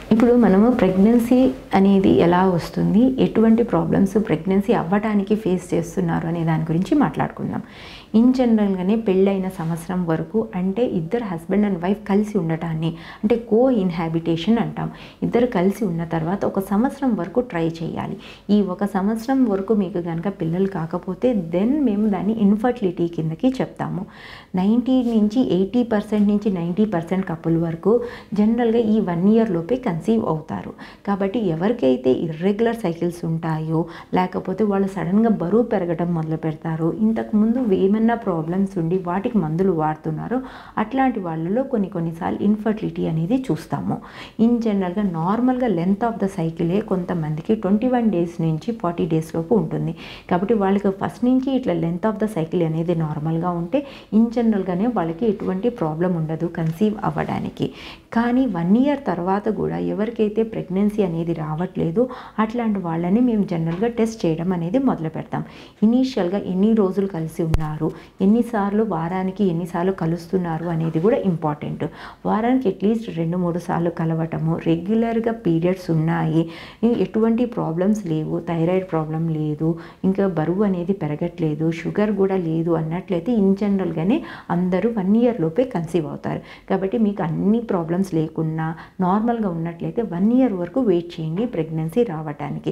ఇప్పుడు మనము ప్రెగ్నెన్సీ అనేది ఎలా వస్తుంది, ఎటువంటి ప్రాబ్లమ్స్ ప్రెగ్నెన్సీ అవ్వడానికి ఫేస్ చేస్తున్నారు అనే దాని గురించి మాట్లాడుకుందాం. ఇన్ జనరల్గానే పెళ్ళైన సంవత్సరం వరకు అంటే ఇద్దరు హస్బెండ్ అండ్ వైఫ్ కలిసి ఉండటాన్ని అంటే కో ఇన్హాబిటేషన్ అంటాం. ఇద్దరు కలిసి ఉన్న తర్వాత ఒక సంవత్సరం వరకు ట్రై చేయాలి. ఈ ఒక సంవత్సరం వరకు మీకు కనుక పిల్లలు కాకపోతే దెన్ మేము దాన్ని ఇన్ఫర్టిలిటీ కిందకి చెప్తాము. 90 నుంచి 80% నుంచి 90% కపుల్ వరకు జనరల్గా ఈ 1 ఇయర్ లోపే కన్సీవ్ అవుతారు. కాబట్టి ఎవరికైతే ఇర్రెగ్యులర్ సైకిల్స్ ఉంటాయో, లేకపోతే వాళ్ళు సడన్గా బరువు పెరగడం మొదలు పెడతారో, ఇంతకుముందు ఏమన్నా ప్రాబ్లమ్స్ ఉండి వాటికి మందులు వాడుతున్నారో అట్లాంటి వాళ్ళలో కొన్నిసార్లు ఇన్ఫర్టిలిటీ అనేది చూస్తాము. ఇన్ జనరల్గా నార్మల్గా లెంత్ ఆఫ్ ద సైకిలే కొంతమందికి 21 డేస్ నుంచి 40 డేస్ లోపు ఉంటుంది. కాబట్టి వాళ్ళకి ఫస్ట్ నుంచి ఇట్లా లెంత్ ఆఫ్ ద సైకిల్ అనేది నార్మల్గా ఉంటే ఇన్ జనరల్గానే వాళ్ళకి ఎటువంటి ప్రాబ్లం ఉండదు కన్సీవ్ అవ్వడానికి. కానీ 1 ఇయర్ తర్వాత కూడా ఎవరికైతే ప్రెగ్నెన్సీ అనేది రావట్లేదు అట్లాంటి వాళ్ళని మేము జనరల్గా టెస్ట్ చేయడం అనేది మొదలు పెడతాం. ఇనీషియల్గా ఎన్ని రోజులు కలిసి ఉన్నారు, ఎన్నిసార్లు వారానికి ఎన్నిసార్లు కలుస్తున్నారు అనేది కూడా ఇంపార్టెంట్. వారానికి అట్లీస్ట్ 2-3 సార్లు కలవటము, రెగ్యులర్గా పీరియడ్స్ ఉన్నాయి, ఎటువంటి ప్రాబ్లమ్స్ లేవు, థైరాయిడ్ ప్రాబ్లం లేదు, ఇంకా బరువు అనేది పెరగట్లేదు, షుగర్ కూడా లేదు అన్నట్లయితే ఇన్ జనరల్గానే అందరూ 1 ఇయర్ లోపే కన్సీవ్ అవుతారు. కాబట్టి మీకు అన్ని ప్రాబ్లమ్స్ లేకున్నా నార్మల్గా ఉన్నట్లయితే 1 ఇయర్ వరకు వెయిట్ చేయండి ప్రెగ్నెన్సీ రావడానికి.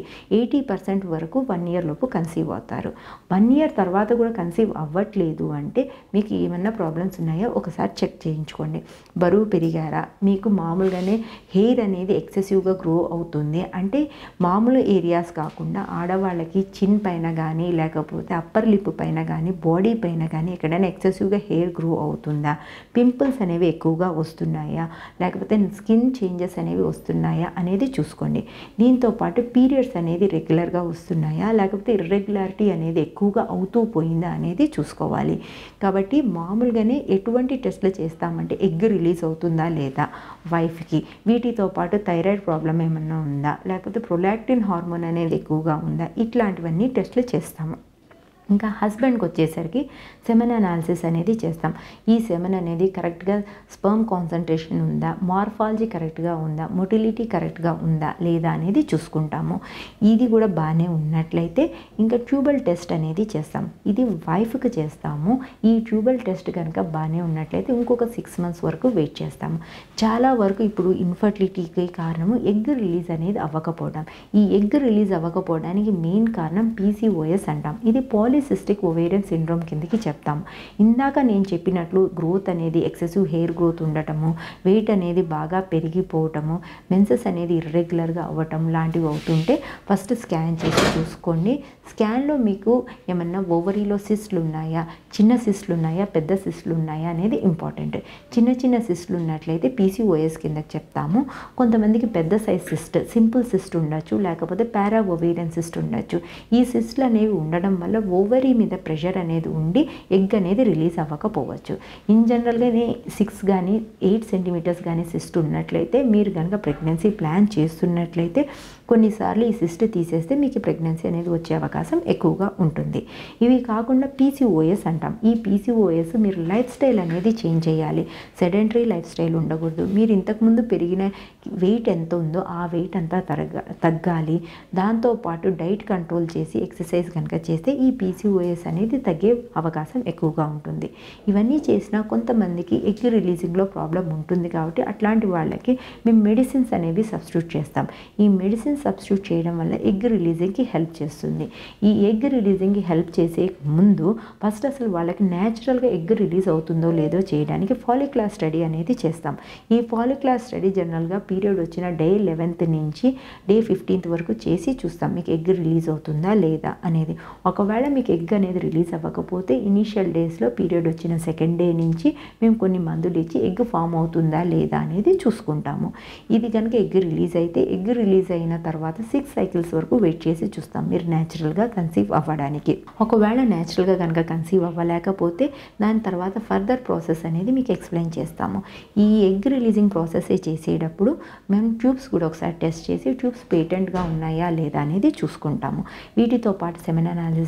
80% వరకు 1 ఇయర్ లోపు కన్సీవ్ అవుతారు. 1 ఇయర్ తర్వాత కూడా కన్సీవ్ అవ్వట్లేదు అంటే మీకు ఏమన్నా ప్రాబ్లమ్స్ ఉన్నాయో ఒకసారి చెక్ చేయించుకోండి. బరువు పెరిగారా, మీకు మామూలుగానే హెయిర్ అనేది ఎక్సెసివ్గా గ్రో అవుతుంది అంటే మామూలు ఏరియాస్ కాకుండా ఆడవాళ్ళకి చిన్ పైన కానీ లేకపోతే అప్పర్ లిప్ పైన కానీ బాడీ పైన కానీ ఎక్కడైనా ఎక్సెసివ్గా హెయిర్ గ్రో అవుతుందా, పింపుల్స్ అనేవి ఎక్కువగా వస్తున్నాయా, లేకపోతే స్కిన్ చేంజెస్ అనేవి వస్తున్నాయా అనేది చూసుకోండి. దీంతోపాటు పీరియడ్స్ అనేది రెగ్యులర్గా వస్తున్నాయా లేకపోతే ఇర్రెగ్యులారిటీ అనేది ఎక్కువగా అవుతూ పోయిందా అనేది చూసుకోవాలి. కాబట్టి మామూలుగానే ఎటువంటి టెస్ట్లు చేస్తామంటే ఎగ్ రిలీజ్ అవుతుందా లేదా వైఫ్కి, వీటితో పాటు థైరాయిడ్ ప్రాబ్లం ఏమన్నా ఉందా, లేకపోతే ప్రొలాక్టిన్ హార్మోన్ అనేది ఎక్కువగా ఉందా, ఇట్లాంటివన్నీ టెస్ట్లు చేస్తాము. ఇంకా హస్బెండ్కి వచ్చేసరికి సెమెన్ అనాలిసిస్ అనేది చేస్తాం. ఈ సెమెన్ అనేది కరెక్ట్గా స్పర్మ్ కాన్సన్ట్రేషన్ ఉందా, మార్ఫాలజీ కరెక్ట్గా ఉందా, మొటిలిటీ కరెక్ట్గా ఉందా లేదా అనేది చూసుకుంటాము. ఇది కూడా బాగానే ఉన్నట్లయితే ఇంకా ట్యూబల్ టెస్ట్ అనేది చేస్తాం. ఇది వైఫ్కి చేస్తాము. ఈ ట్యూబల్ టెస్ట్ కనుక బాగానే ఉన్నట్లయితే ఇంకొక 6 months వరకు వెయిట్ చేస్తాము. చాలా వరకు ఇప్పుడు ఇన్ఫర్టిలిటీకి కారణము ఎగ్ రిలీజ్ అనేది అవ్వకపోవడం. ఈ ఎగ్ రిలీజ్ అవ్వకపోవడానికి మెయిన్ కారణం PCOS అంటాం. ఇది పాలిసిస్టిక్ ఓవేరియన్ సిండ్రోమ్ కిందకి చెప్తాం. ఇందాక నేను చెప్పినట్లు గ్రోత్ అనేది ఎక్సెసివ్ హెయిర్ గ్రోత్ ఉండటము, వెయిట్ అనేది బాగా పెరిగిపోవటము, మెన్సెస్ అనేది ఇర్రెగ్యులర్గా అవ్వటం లాంటివి అవుతుంటే ఫస్ట్ స్కాన్ చేసి చూసుకోండి. స్కాన్లో మీకు ఏమన్నా ఓవరీలో సిస్ట్లు ఉన్నాయా, చిన్న సిస్ట్లు ఉన్నాయా, పెద్ద సిస్ట్లు ఉన్నాయా అనేది ఇంపార్టెంట్. చిన్న సిస్ట్లు ఉన్నట్లయితే PCOS కిందకి చెప్తాము. కొంతమందికి పెద్ద సైజ్ సిస్ట్, సింపుల్ సిస్ట్ ఉండొచ్చు, లేకపోతే పారా ఓవేరియన్ సిస్ట్ ఉండొచ్చు. ఈ సిస్ట్లు అనేవి ఉండడం వల్ల ఓవరీ మీద ప్రెషర్ అనేది ఉండి ఎగ్ అనేది రిలీజ్ అవ్వకపోవచ్చు. ఇన్ జనరల్గానే 6 కానీ 8 centimeters కానీ సిస్ట్ ఉన్నట్లయితే మీరు కనుక ప్రెగ్నెన్సీ ప్లాన్ చేస్తున్నట్లయితే కొన్నిసార్లు ఈ సిస్ట్ తీసేస్తే మీకు ప్రెగ్నెన్సీ అనేది వచ్చే అవకాశం ఎక్కువగా ఉంటుంది. ఇవి కాకుండా PCOS అంటాం. ఈ PCOS మీరు లైఫ్ స్టైల్ అనేది చేంజ్ చేయాలి. సెడెంటరీ లైఫ్ స్టైల్ ఉండకూడదు. మీరు ఇంతకుముందు పెరిగిన వెయిట్ ఎంత ఉందో ఆ వెయిట్ అంతా తగ్గాలి. దాంతోపాటు డైట్ కంట్రోల్ చేసి ఎక్సర్సైజ్ కనుక చేస్తే ఈ PCOS అనేది తగ్గే అవకాశం ఎక్కువగా ఉంటుంది. ఇవన్నీ చేసినా కొంతమందికి ఎగ్ రిలీజింగ్లో ప్రాబ్లం ఉంటుంది. కాబట్టి అట్లాంటి వాళ్ళకి మేము మెడిసిన్స్ అనేవి సబ్స్టిట్యూట్ చేస్తాం. ఈ మెడిసిన్ సబ్స్టిట్యూట్ చేయడం వల్ల ఎగ్ రిలీజింగ్కి హెల్ప్ చేస్తుంది. ఈ ఎగ్ రిలీజింగ్కి హెల్ప్ చేసే ముందు ఫస్ట్ అసలు వాళ్ళకి న్యాచురల్గా ఎగ్ రిలీజ్ అవుతుందో లేదో చేయడానికి ఫాలిక్యులర్ స్టడీ అనేది చేస్తాం. ఈ ఫాలిక్యులర్ స్టడీ జనరల్గా పీరియడ్ వచ్చిన డే 11th నుంచి డే 15th వరకు చేసి చూస్తాం మీకు ఎగ్ రిలీజ్ అవుతుందా లేదా అనేది. ఒకవేళ మీకు ఎగ్ అనేది రిలీజ్ అవ్వకపోతే ఇనీషియల్ డేస్లో పీరియడ్ వచ్చిన 2nd day నుంచి మేము కొన్ని మందులు ఇచ్చి ఎగ్ ఫామ్ అవుతుందా లేదా అనేది చూసుకుంటాము. ఇది కనుక ఎగ్ రిలీజ్ అయితే ఎగ్ రిలీజ్ అయిన తర్వాత 6 cycles వరకు వెయిట్ చేసి చూస్తాం మీరు న్యాచురల్గా కన్సీవ్ అవ్వడానికి. ఒకవేళ న్యాచురల్గా కనుక కన్సీవ్ అవ్వలేకపోతే దాని తర్వాత ఫర్దర్ ప్రాసెస్ అనేది మీకు ఎక్స్ప్లెయిన్ చేస్తాము. ఈ ఎగ్ రిలీజింగ్ ప్రాసెస్ చేసేటప్పుడు మేము ట్యూబ్స్ కూడా ఒకసారి టెస్ట్ చేసి ట్యూబ్స్ పేటెంట్గా ఉన్నాయా లేదా అనేది చూసుకుంటాము. వీటితో పాటు సెమెన్ అనాలిసిస్ చేసి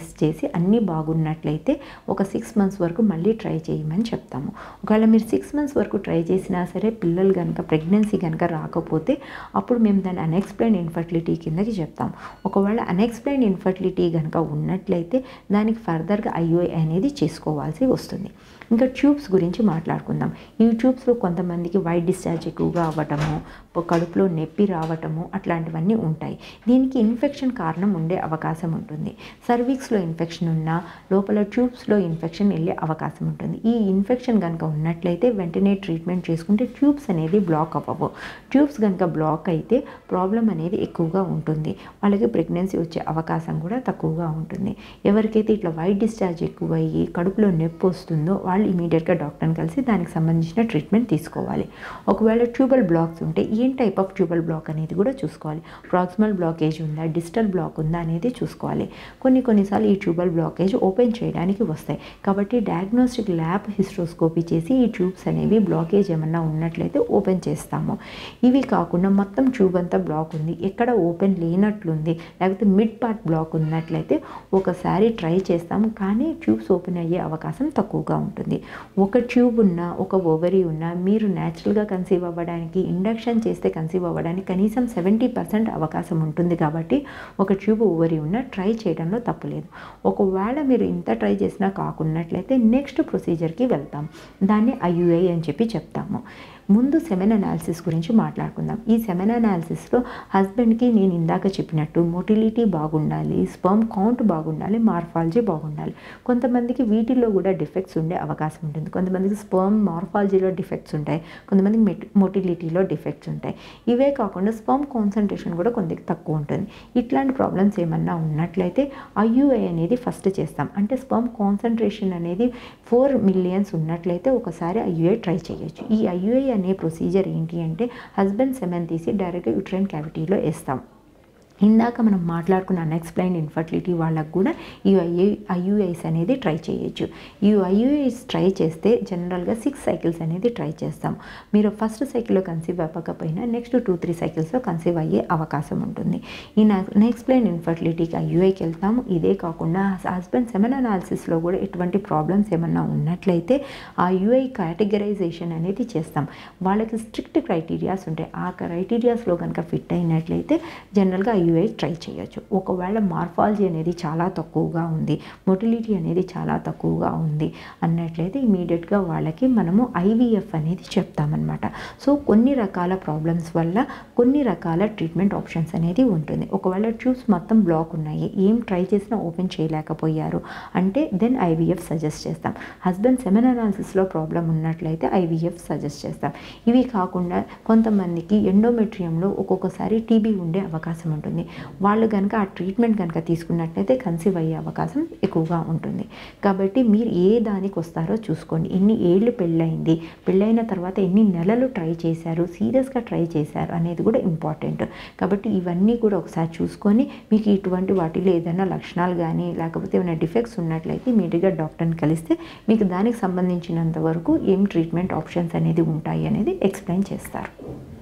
అన్నీ బాగున్నట్లయితే ఒక 6 మంత్స్ వరకు మళ్ళీ ట్రై చేయమని చెప్తాము. ఒకవేళ మీరు 6 మంత్స్ వరకు ట్రై చేసినా సరే పిల్లలు కనుక ప్రెగ్నెన్సీ కనుక రాకపోతే అప్పుడు మేము దాన్ని అన్ఎక్స్ప్లెయిన్డ్ ఇన్ఫర్టిలిటీ కిందకి చెప్తాం. ఒకవేళ అన్ఎక్స్ప్లెయిన్డ్ ఇన్ఫర్టిలిటీ కనుక ఉన్నట్లయితే దానికి ఫర్దర్గా IUI అనేది చేసుకోవాల్సి వస్తుంది. ఇంకా ట్యూబ్స్ గురించి మాట్లాడుకుందాం. ఈ ట్యూబ్స్లో కొంతమందికి వైట్ డిశ్చార్జ్ ఎక్కువగా అవ్వటము, కడుపులో నొప్పి రావటము అట్లాంటివన్నీ ఉంటాయి. దీనికి ఇన్ఫెక్షన్ కారణం ఉండే అవకాశం ఉంటుంది. సర్వీక్స్లో ఇన్ఫెక్షన్ ఉన్నా లోపల ట్యూబ్స్లో ఇన్ఫెక్షన్ వెళ్ళే అవకాశం ఉంటుంది. ఈ ఇన్ఫెక్షన్ కనుక ఉన్నట్లయితే వెంటనే ట్రీట్మెంట్ చేసుకుంటే ట్యూబ్స్ అనేది బ్లాక్ అవ్వవు. ట్యూబ్స్ కనుక బ్లాక్ అయితే ప్రాబ్లం అనేది ఎక్కువగా ఉంటుంది. వాళ్ళకి ప్రెగ్నెన్సీ వచ్చే అవకాశం కూడా తక్కువగా ఉంటుంది. ఎవరికైతే ఇట్లా వైట్ డిశ్చార్జ్ ఎక్కువయ్యి కడుపులో నొప్పి వస్తుందో వాళ్ళు ఇమీడియట్గా డాక్టర్ని కలిసి దానికి సంబంధించిన ట్రీట్మెంట్ తీసుకోవాలి. ఒకవేళ ట్యూబల్ బ్లాక్స్ ఉంటే ఏం టైప్ ఆఫ్ ట్యూబల్ బ్లాక్ అనేది కూడా చూసుకోవాలి. ప్రాక్సిమల్ బ్లాకేజ్ ఉందా, డిస్టల్ బ్లాక్ ఉందా అనేది చూసుకోవాలి. కొన్నిసార్లు ఈ ట్యూబల్ బ్లాకేజ్ ఓపెన్ చేయడానికి వస్తాయి. కాబట్టి డయాగ్నోస్టిక్ ల్యాబ్ హిస్ట్రోస్కోపీ చేసి ఈ ట్యూబ్స్ అనేవి బ్లాకేజ్ ఏమన్నా ఉన్నట్లయితే ఓపెన్ చేస్తాము. ఇవి కాకుండా మొత్తం ట్యూబ్ అంతా బ్లాక్ ఉంది, ఎక్కడ ఓపెన్ లేనట్లుంది, లేకపోతే మిడ్ పార్ట్ బ్లాక్ ఉన్నట్లయితే ఒకసారి ట్రై చేస్తాము, కానీ ట్యూబ్స్ ఓపెన్ అయ్యే అవకాశం తక్కువగా ఉంటుంది. ఒక ట్యూబ్ ఉన్నా ఒక ఓవరీ ఉన్నా మీరు న్యాచురల్గా కన్సీవ్ అవ్వడానికి ఇండక్షన్ చేస్తే కన్సీవ్ అవ్వడానికి కనీసం 70% అవకాశం ఉంటుంది. కాబట్టి ఒక ట్యూబ్ ఓవరీ ఉన్నా ట్రై చేయడంలో తప్పులేదు. ఒకవేళ మీరు ఇంత ట్రై చేసినా కాకున్నట్లయితే నెక్స్ట్ ప్రొసీజర్కి వెళ్తాం. దాన్ని IUI అని చెప్పి చెప్తాము. ముందు సెమెన్ అనాలిసిస్ గురించి మాట్లాడుకుందాం. ఈ సెమెన్ అనాలిసిస్లో హస్బెండ్కి నేను ఇందాక చెప్పినట్టు మొటిలిటీ బాగుండాలి, స్పర్మ్ కౌంట్ బాగుండాలి, మార్ఫాలజీ బాగుండాలి. కొంతమందికి వీటిల్లో కూడా డిఫెక్ట్స్ ఉండే అవకాశం ఉంటుంది. కొంతమందికి స్పర్మ్ మార్ఫాలజీలో డిఫెక్ట్స్ ఉంటాయి, కొంతమందికి మొటిలిటీలో డిఫెక్ట్స్ ఉంటాయి. ఇవే కాకుండా స్పర్మ్ కాన్సన్ట్రేషన్ కూడా కొంతకి తక్కువ ఉంటుంది. ఇట్లాంటి ప్రాబ్లమ్స్ ఏమన్నా ఉన్నట్లయితే IUI అనేది ఫస్ట్ చేస్తాం. అంటే స్పర్మ్ కాన్సన్ట్రేషన్ అనేది 4 మిలియన్స్ ఉన్నట్లయితే ఒకసారి IUI ట్రై చేయొచ్చు. ఈ IUI అనే ప్రొసీజర్ ఏంటి అంటే హస్బెండ్ సెమెన్ తీసి డైరెక్ట్గా యూట్రైన్ క్యావిటీలో వేస్తాం. ఇందాక మనం మాట్లాడుకున్న అన్ఎక్స్ప్లెయిన్డ్ ఇన్ఫర్టిలిటీ వాళ్ళకు కూడా ఈ IUIs అనేది ట్రై చేయొచ్చు. ఈ IUIs ట్రై చేస్తే జనరల్గా 6 సైకిల్స్ అనేది ట్రై చేస్తాం. మీరు ఫస్ట్ సైకిల్లో కన్సీవ్ అవ్వకపోయినా నెక్స్ట్ 2-3 సైకిల్స్లో కన్సీవ్ అయ్యే అవకాశం ఉంటుంది. ఈ అన్ఎక్స్ప్లెయిన్డ్ ఇన్ఫర్టిలిటీకి IUIకి వెళ్తాము. ఇదే కాకుండా హస్బెండ్ సెమెన్ అనాలిసిస్లో కూడా ఎటువంటి ప్రాబ్లమ్స్ ఏమన్నా ఉన్నట్లయితే ఆ IUI కేటగరైజేషన్ అనేది చేస్తాం. వాళ్ళకి స్ట్రిక్ట్ క్రైటీరియాస్ ఉంటాయి. ఆ క్రైటీరియాస్లో కనుక ఫిట్ అయినట్లయితే జనరల్గా IUI ట్రై చేయొచ్చు. ఒకవేళ మార్ఫాలజీ అనేది చాలా తక్కువగా ఉంది, మొటిలిటీ అనేది చాలా తక్కువగా ఉంది అన్నట్లయితే ఇమీడియట్గా వాళ్ళకి మనము IVF అనేది చెప్తామన్నమాట. సో కొన్ని రకాల ప్రాబ్లమ్స్ వల్ల కొన్ని రకాల ట్రీట్మెంట్ ఆప్షన్స్ అనేది ఉంటుంది. ఒకవేళ ట్యూబ్స్ మొత్తం బ్లాక్ ఉన్నాయి, ఏం ట్రై చేసినా ఓపెన్ చేయలేకపోయారు అంటే దెన్ IVF సజెస్ట్ చేస్తాం. హస్బెండ్ సెమెన్ అనాలిసిస్లో ప్రాబ్లం ఉన్నట్లయితే IVF సజెస్ట్ చేస్తాం. ఇవి కాకుండా కొంతమందికి ఎండోమెట్రియంలో ఒక్కొక్కసారి TB ఉండే అవకాశం ఉంటుంది. వాళ్ళు కనుక ఆ ట్రీట్మెంట్ కనుక తీసుకున్నట్లయితే కన్సీవ్ అయ్యే అవకాశం ఎక్కువగా ఉంటుంది. కాబట్టి మీరు ఏ దానికి వస్తారో చూసుకోండి. ఎన్ని ఏళ్ళు పెళ్ళయింది, పెళ్ళైన తర్వాత ఎన్ని నెలలు ట్రై చేశారు, సీరియస్గా ట్రై చేశారు అనేది కూడా ఇంపార్టెంట్. కాబట్టి ఇవన్నీ కూడా ఒకసారి చూసుకొని మీకు ఇటువంటి వాటిలో ఏదైనా లక్షణాలు కానీ లేకపోతే ఏమైనా డిఫెక్ట్స్ ఉన్నట్లయితే ఇమీడియట్గా డాక్టర్ని కలిస్తే మీకు దానికి సంబంధించినంత వరకు ఏం ట్రీట్మెంట్ ఆప్షన్స్ అనేది ఉంటాయి అనేది ఎక్స్ప్లెయిన్ చేస్తారు.